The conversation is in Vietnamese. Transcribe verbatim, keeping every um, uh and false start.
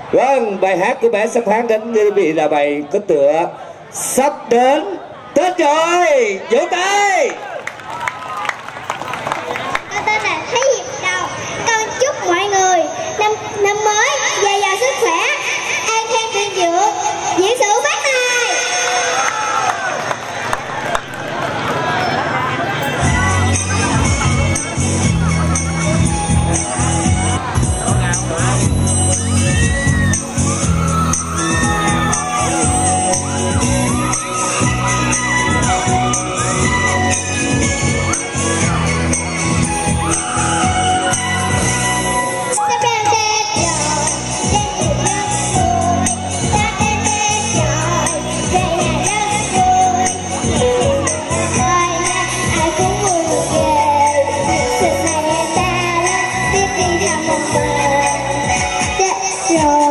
Vâng, bài hát của bé sắp hát đến quý vị là bài có tựa Sắp đến Tết rồi, vỗ tay. Con tên là Thấy Hiệp Đầu. Con chúc mọi người năm năm mới dồi dào sức khỏe, an khang thịnh vượng, diễn sự phát tài. Rồi